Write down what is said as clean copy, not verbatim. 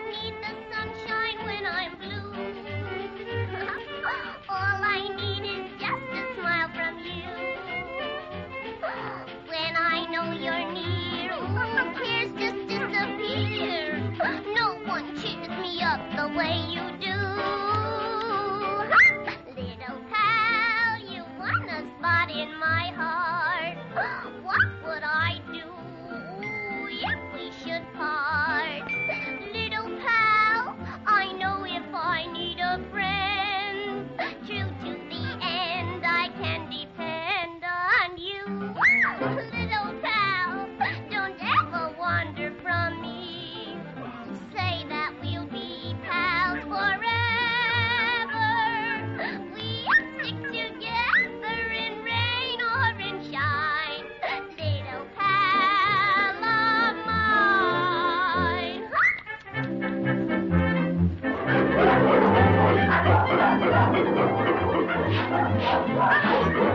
need the sunshine when I'm blue. All I need is just a smile from you. When I know you're near, all cares just disappear. No one cheers me up the way you do. Little pal, you won a spot in my heart. What would I do if we should part? Little pal, I know if I need a friend, true to the end, I can depend on you. Little pal, don't ever wander from me. Say that we'll be pals forever. We'll stick together in rain or in shine. Little pal of mine.